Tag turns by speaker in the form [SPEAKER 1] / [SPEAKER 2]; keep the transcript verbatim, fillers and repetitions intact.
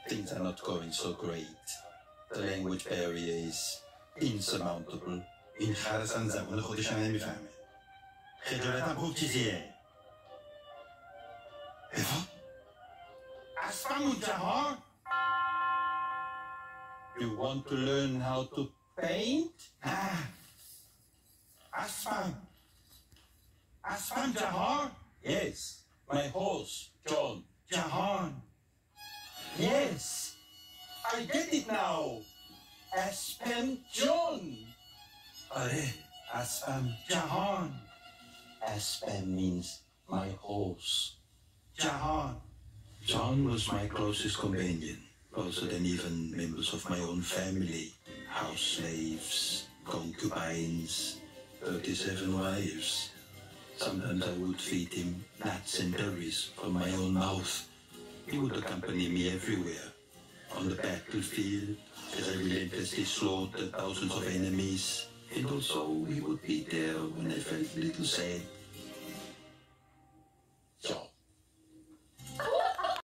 [SPEAKER 1] things are not going so great. The language barrier is insurmountable.
[SPEAKER 2] این خرسان زبان خودش هم نمیفهمه. خجالتم خوب چیزیه. افا؟ اسفمون جهان؟
[SPEAKER 1] You want to learn how to paint?
[SPEAKER 2] نه. اسفم. اسفم جهان؟
[SPEAKER 1] Yes, my horse, John.
[SPEAKER 2] جهان.
[SPEAKER 1] Yes, I get it now. Aspen John.
[SPEAKER 2] آره، اسفم جهان.
[SPEAKER 1] Aspen means my horse.
[SPEAKER 2] جهان.
[SPEAKER 1] John was my closest companion, closer than even members of my own family. House slaves, concubines, thirty-seven wives. Sometimes I would feed him nuts and berries from my own mouth. He would accompany me everywhere. On the battlefield, as I relentlessly slaughtered thousands of enemies. And also, he would be there when I felt a little sad.